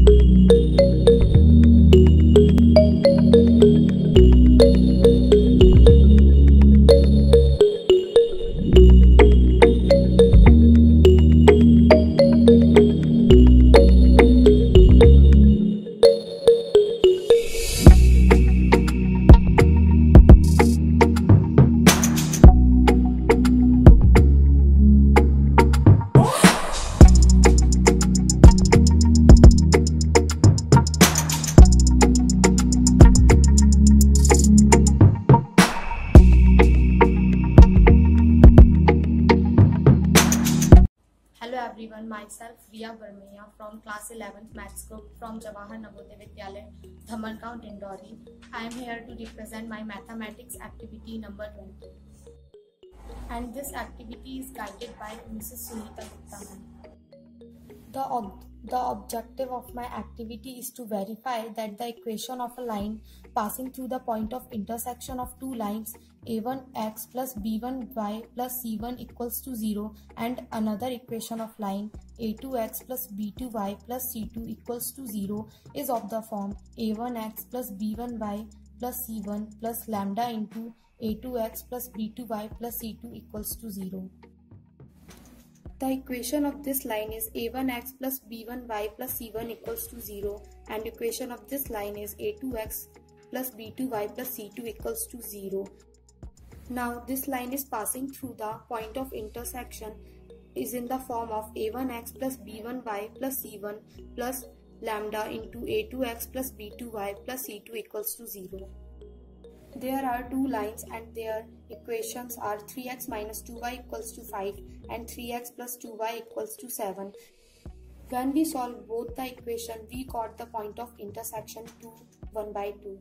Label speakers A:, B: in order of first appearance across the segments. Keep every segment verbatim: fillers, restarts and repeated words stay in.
A: Hello everyone, myself Riya Barmaya from class eleventh Maths group from Jawahar Navodaya Vidyalaya, Dhamargaon, Dindori. I am here to represent my mathematics activity number twenty. And this activity is guided by Missus Sunita Gupta. The, ob the objective of my activity is to verify that the equation of a line passing through the point of intersection of two lines a one x plus b one y plus c one equals to zero and another equation of line a two x plus b two y plus c two equals to zero is of the form a one x plus b one y plus c one plus lambda into a two x plus b two y plus c two equals to zero. The equation of this line is a one x plus b one y plus c one equals to zero and equation of this line is a two x plus b two y plus c two equals to zero. Now this line is passing through the point of intersection is in the form of a one x plus b one y plus c one plus lambda into a two x plus b two y plus c two equals to zero. There are two lines and their equations are three x minus two y equals to five and three x plus two y equals to seven. When we solve both the equation, we got the point of intersection to one by two.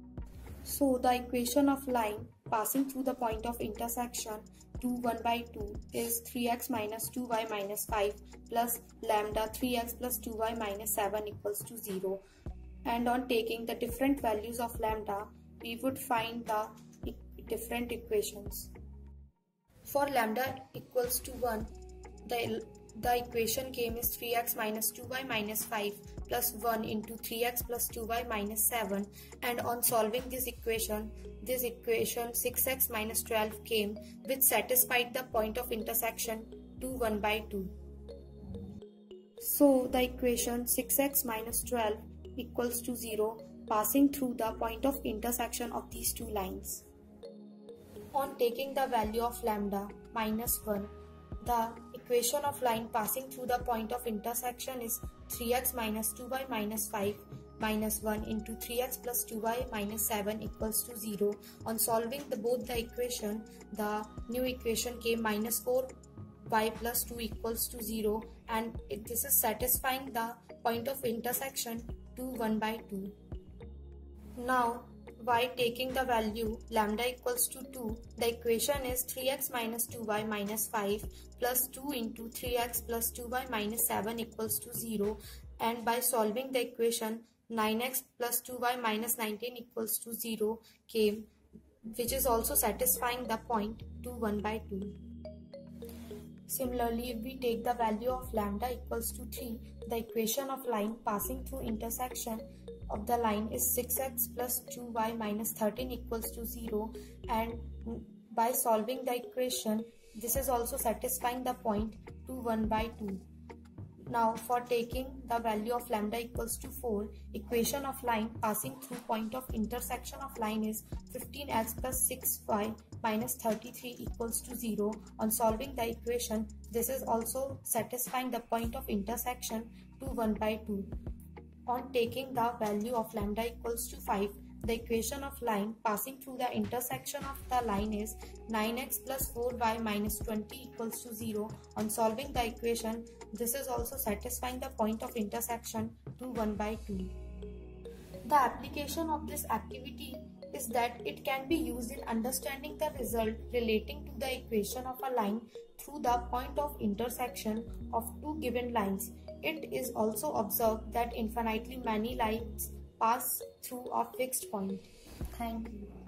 A: So the equation of line passing through the point of intersection to one by two is three x minus two y minus five plus lambda three x plus two y minus seven equals to zero. And on taking the different values of lambda, we would find the e different equations. For lambda equals to one, the, the equation came is three x minus two y minus five plus one into three x plus two y minus seven, and on solving this equation, this equation six x minus twelve came, which satisfied the point of intersection to one by two. So the equation six x minus twelve equals to zero passing through the point of intersection of these two lines. On taking the value of lambda minus one, the equation of line passing through the point of intersection is three x minus two y minus five minus one into three x plus two y minus seven equals to zero. On solving the, both the equation, the new equation came minus four y plus two equals to zero, and it, this is satisfying the point of intersection to one by two. Now, by taking the value lambda equals to two, the equation is three x minus two y minus five plus two into three x plus two y minus seven equals to zero, and by solving the equation nine x plus two y minus nineteen equals to zero came, which is also satisfying the point to one by two. Similarly, if we take the value of lambda equals to three, the equation of line passing through intersection of the line is six x plus two y minus thirteen equals to zero, and by solving the equation, this is also satisfying the point to one by two. Now for taking the value of lambda equals to four, equation of line passing through point of intersection of line is fifteen x plus six y minus thirty-three equals to zero. On solving the equation, this is also satisfying the point of intersection to one by two. On taking the value of lambda equals to five, the equation of line passing through the intersection of the line is nine x plus four y minus twenty equals to zero. On solving the equation, this is also satisfying the point of intersection to one by two. The application of this activity is that it can be used in understanding the result relating to the equation of a line through the point of intersection of two given lines. It is also observed that infinitely many lines pass through a fixed point. Thank you.